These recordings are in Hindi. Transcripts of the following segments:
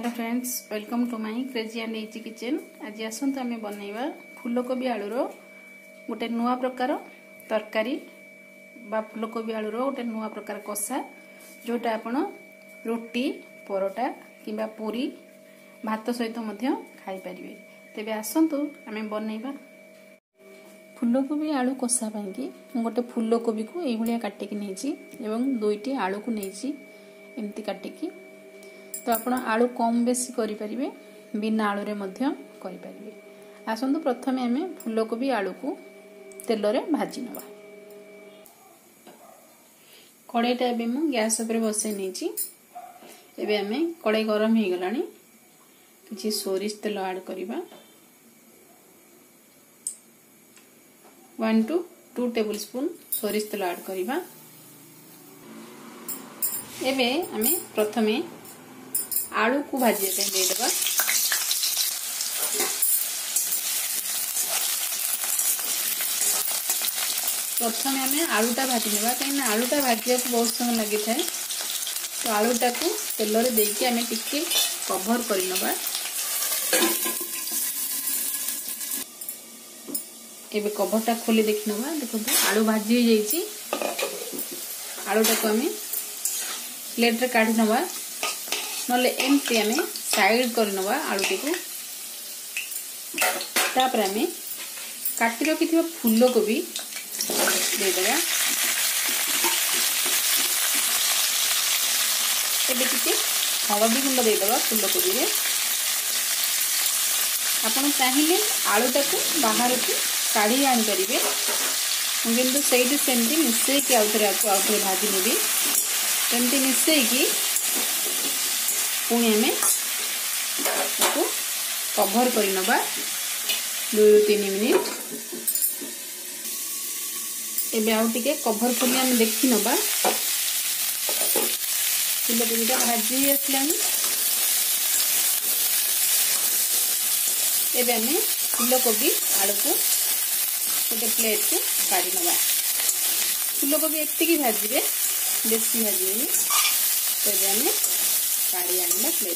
Hello friends, welcome to my crazy and easy kitchen. आज आसतु आम बनइबा फूलकोबी आलूर गोटे नुआ प्रकार तरकारी बा फूलकोबी आलूर गोटे नुआ प्रकार कषा जोटा आपण रोटी परोटा किंबा पूरी भात सहित मध्य खाई परिबे। तेबे आसतु आम बनइबा फूलकोबी आलू कषा पाई गोटे फूलकोबी को एई भलिया काटिकी नेछि एवं दुईटी आलू को नेछि एमती काटिकी। तो आपण आलू कम बेसी करि परिबे, बिना आलू रे मध्य करि परिबे। आसंतु प्रथमे आमे फूलकोबी आलू को तेल रे भाजी नबा। कड़ाईटा एबे मु गैस ऊपर बसे नेछि। एबे आमे कड़ाई गरम हे गलानी, किछि सोरिष तेल ऐड करिबा। 1 to 2 टेबलस्पून सोरिष तेल ऐड करिबा। एबे आमे प्रथमे आलू को भाजी दे देबा। प्रथमे आमे आलूटा भाजी नेबा, कहीं आलूटा भाजिया को बहुत समय लगी थाए। तो आलूटा को तेल रे देके आमे टिके कवर करि नबा। एबे कवरटा खोली देखि नबा। देखो आलू भाजी हो जाईची। आलूटा को आमे प्लेट रे काढी नबा, नले एमती आमे साइड कर नबा आलू को। तापर आमे काटी रखिथिबा फूलकोबी दे देबा। एबे टिके हळदी गुंड दे देबा फूलकोबी रे। आपण चाहिले आलूटा को बाहर को काढी आनि परिबे, किंतु सेठी सेमती मिसई के आउथरे भाजी नेबी। सेमती मिसई की पुणी आमे कवर कर 2 ରୁ 3 मिनिट। एबे आउ टिके कवर खोली आमे देखि नबा। फूलकोबीटा भाजी आसलानी। एबे आमे फूलकोबी आलू को गोटे प्लेट को काढी नबा। फूलकोबी एतिकी भाजीबे, बेसी भाजीबेनी। एबे आमे काढी आनिबा प्लेट।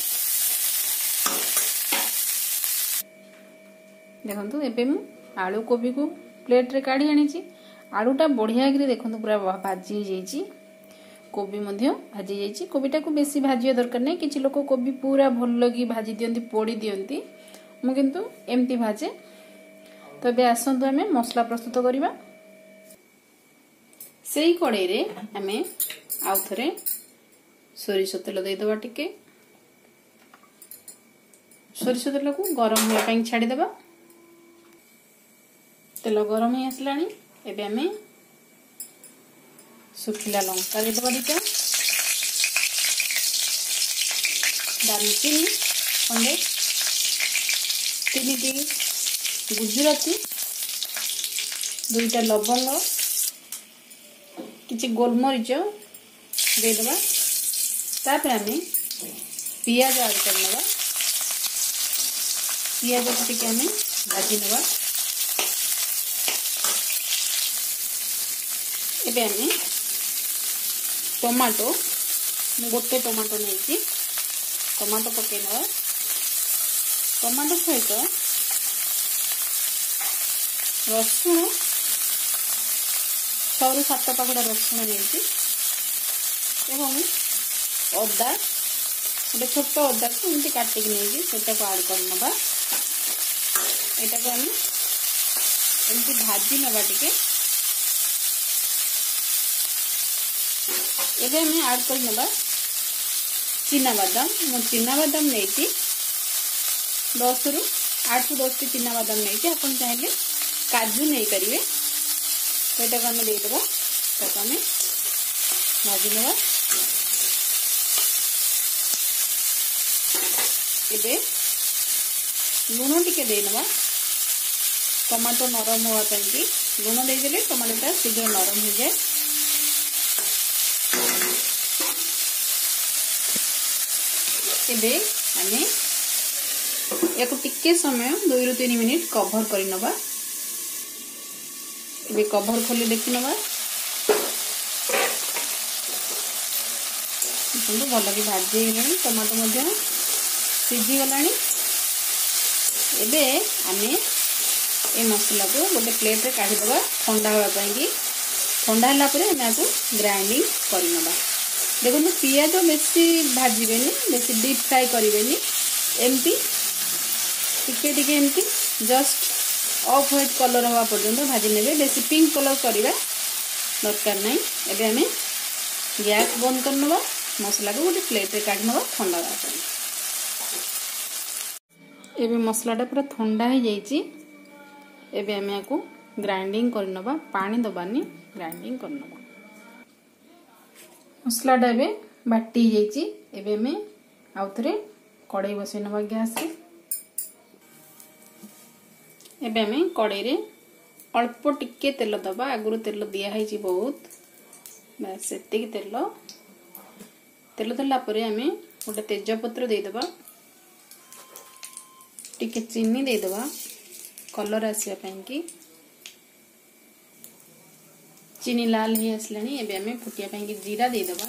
देखंतु एबे मु आलू कोबी को प्लेट रे काढी आनिची। आलूटा बढ़िया गिरी देखंतु पूरा भाजी जाईची। कोबी मध्य भाजी जाईची। कोबीटा को बेसी भाजिया दरकार नै। किछि लोक कोबी पूरा भल लगी भाजी दियंती, पोड़ी दियंती। मु किंतु एमती भाजे। तो एबे आसंतु हमें मसला प्रस्तुत करिबा। सेही कड़ाई रे हमें आउ थरे सोरिष तेल दे दबा। टिके सोरिष तेल को गरम होया पई छाडी देबा। तेल गरम हो आसलानी। एबे हमें सुखिला लंका दे दबा दिटा, दालचीनी खंडे, 3टी गुजराती, 2टा लवंग, किछि गोलमरीच दे दबा। तापर हमें पियाज ऐड कर नबा। पियाज को टिके हमें भाजी नबा। एबे हमें टमाटो, गोटे टमाटो नहीं, टमाटो पके नबा। टमाटो सहित रसुण 6 ରୁ 7 पाखुड़ा रसुण नहीं, एवं अदा गोटे छोट अदा को एमती काटिक नहीं सेटा को ऐड कर नबा। एटा को हम एमती भाजी नबा टिके। एबे हम ऐड कर नबा चिना बादाम। मु चिना बादाम नहीं 10 ରୁ 8 ରୁ 10 टी चिना बादाम नहीं। आपन चाहिले काजू नहीं करिवे। एटा को हम दे देबा। ताको हम भाजी नबा। एबे लुण टिके दे नबा। टमाटो नरम होवा पई कि लुण दे देले टमाटोटा शीघ्र नरम हो जाए। एबे आमे याको टिके समय 2 ରୁ 3 मिनिट कवर करि नबा। एबे कवर खोली देखि नबा। भल कि भाजी टमाटो सीझी गलानी। एबे आमे ए मसला को गोटे प्लेट रे काढी दबा ठंडा होगा पाएंगी। ठंडा हला परे आमे आकु ग्राइंडिंग करि नबा। देखो पियाज बेसी भाजीबेनी, बेसी डीप फ्राई करिवेनी, एमती टिके टिके एमती जस्ट ऑफ व्हाइट कलर हवा पर्यंत भाजी नेबे। बेसी पिंक कलर करिबा दरकार नहीं। एबे आमे गैस बंद कर नबा, मसला को गोटे प्लेट रे काढी नबा ठंडा होगा पाएंगी। एबे मसलाटा पूरा ठंडा हो जाइए। एबे आमे आकु ग्राइंडिंग कर नबा, पानी दबानी, ग्राइंडिंग कर नबा। मसलाटा एबे बाटी जाइए। एबे आमे आउथरे कड़ाई बसै नबा गैस रे। एबे आमे कड़ाई रे अल्प टिके तेल दबा। आगुरु तेल दिया है जी बहुत, बस सेतिक तेल देला परे आमे गोटे तेजपत्र दे दबा, टिके चीनी दे दबा कलर आसिया पाएंकी। चीनी लाल ही आसलानी। एबे आमे फुटिया पाएंकी जीरा दे दबा,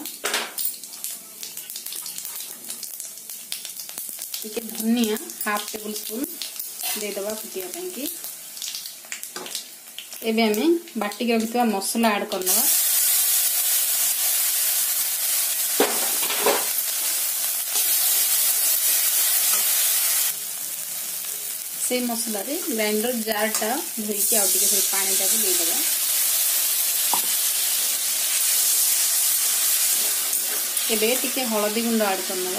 टिके धनिया हाफ टेबल स्पून दे दबा फुटिया पाएंकी। एबे आमे बाटी के रखितबा मसला ऐड करनबा। से मसला रे ग्राइंडर जार टा धोई के आउ टिके पानी टा को दे दबा। एबे टिके हळदी गुंड ऐड करनबा।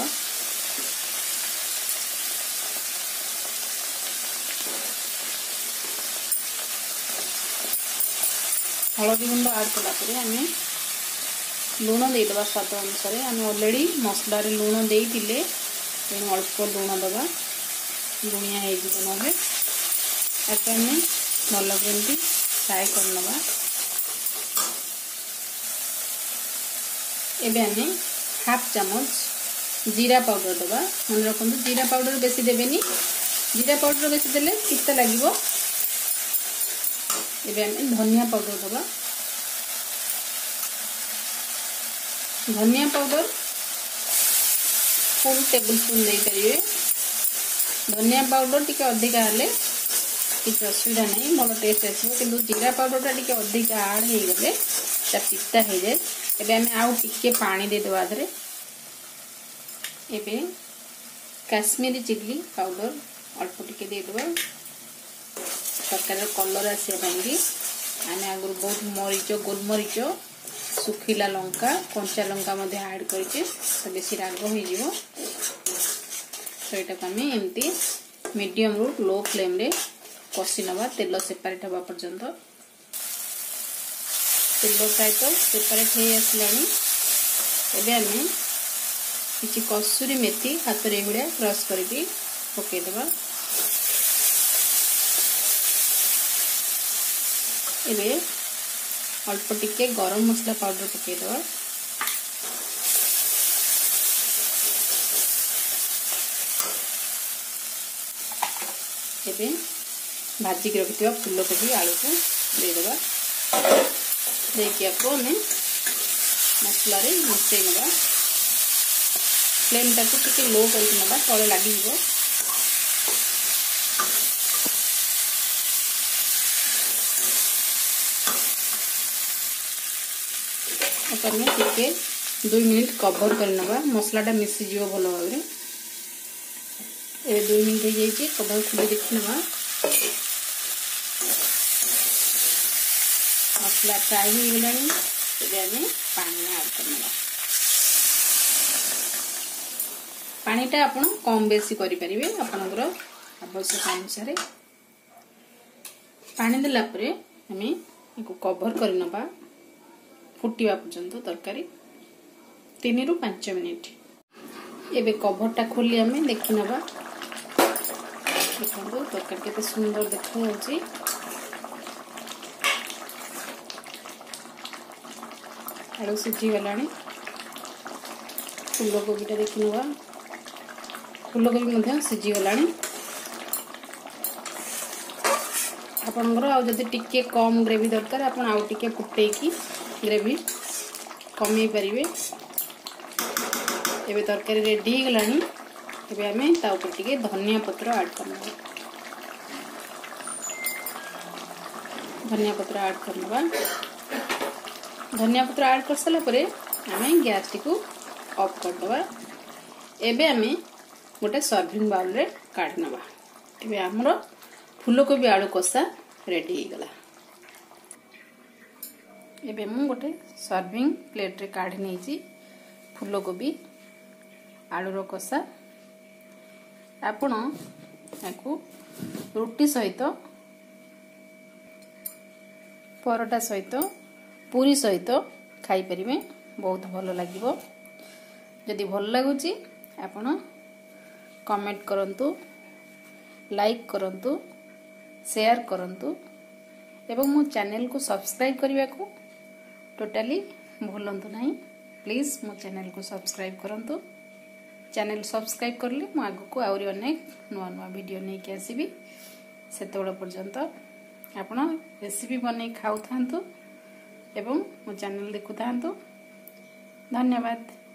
हळदी गुंड ऐड कला परे आमे लूण दे दबा स्वाद अनुसार। आमे ऑलरेडी मसला रे लूण देई दिले, तेणु अल्प लूण दबा, लुणिया है जी नबे। आके आमे भल केमती फ्राई करनबा। एबे आमे हाफ चामच जीरा पाउडर दबा। मन रखंतु जीरा पाउडर बेसी देबेनी, जीरा पाउडर बेसी देले पित्त लागिवो। एबे आमे धनिया पाउडर दबा। धनिया पाउडर फुल टेबल स्पून दे परिवे। धनिया पाउडर टिके अधिका हेले किसी असुविधा नहीं, भल टेस्ट आसो। किंतु जीरा पाउडर टा टिके अधिका ऐड हो गले ता पिता हो जाए। एबे आमे आउ टिके पानी दे दबा आधरे। एबे काश्मीरी चिल्ली पाउडर अल्प टिके दे दबा, तरकारी कलर आसिया पाएंगी। आमे आगुर बहुत मरीच, गोलमरीच, सुखिला लंका, कंचा लंका मध्य ऐड करके तो बेसी राग हो जिवो। तो यहाँ आम एमती मीडियम रु लो फ्लेम रे कषि नवा, तेल सेपरेट हवा पर्यंत। तेल प्राय तो सेपरेट हो आसलानी। एबे आमे किछि कसूरी मेथी हाथ रे गुड़िया क्रश करके पके दबा। एबे अल्प टिके गरम मसला पाउडर पके दबा। एबे भाजी के रखिथिबा फूलकोबी आलू को दे दबा। देके आपको हमें मसला रे मिसई नबा। फ्लेम टा को टिके लो करके नबा, तळे लागि जिवो। अपन में टिके 2 मिनिट कवर कर नबा, मसला टा मिसी जिवो भलो भाबरे। ए 2 मिनिट हो जाइए, कवर खुले देख नबा। मसला फ्राई हो गलानी। एबे आमे पानी ऐड करनबा। पानीटा आपण कम बेसी करि परिबे आपनकर आवश्यक अनुसार। पानी देला परे आमे एको कवर कर नबा फुटिवा पर्यंत तरकारी 3 रु 5 मिनिट। एबे कवरटा खोली आमे देखि नबा। देखो तरकारी केते सुंदर देखा जाउची। आलू सिझी गलानी। फूलकोबीटा देखि नबा, फूलकोबी मध्य सिझी गलानी। आपनकर आ जदि टिके कम ग्रेवी दरकार आपन आउ टिके फुटेकी ग्रेवी कमी परिवे। एबे तरकारी रेडी गलानी। ଏବେ ଆମେ ତା ଉପରେ ଟିକେ ଧନିଆ ପତ୍ର ଆଡ୍ କରିନେବା। ଧନିଆ पत्र आड करनवा। धनिया पत्र आड कर सारा परे आमे गैस टी को ऑफ कर दवा। एबे आमे गोटे सर्विंग बाउल रे काढ नवा। एबे हमरो फूलकोबी आलू कसा रेडी हो गला। एबे मु गोटे सर्विंग प्लेट रे काढ नेची फूलकोबी आलू रो कसा। आपण याकू रोटी सहित परोटा सहित पूरी सहित खाई परिबे। बहुत भलो लागिबो। जदि भल लागुची आपण कमेंट करंतु, लाइक करंतु, शेयर करंतु एवं मो चैनल को सब्सक्राइब करबा को टोटली भूलंतु नहीं। प्लीज मो चैनल को सब्सक्राइब करंतु। चैनल सब्सक्राइब करले मो आगु को आउरी अनेक नुआ नुआ वीडियो नै के आसीबी। सेतोळ पर्यंत आपण रेसिपी बनै खाउ थांतु एवं मो चैनल देखु थांतु। धन्यवाद।